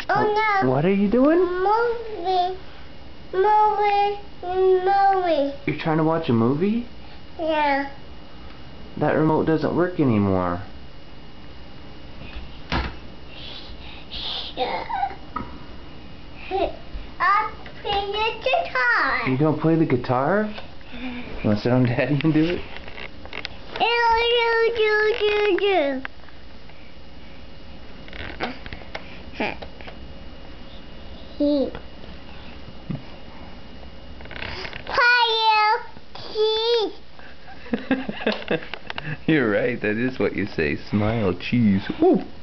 Oh no. What are you doing? Movie. You're trying to watch a movie? Yeah. That remote doesn't work anymore. I'll play the guitar. You don't play the guitar? You want to sit on Daddy and do it? You're right, that is what you say. Smile, cheese. Woo!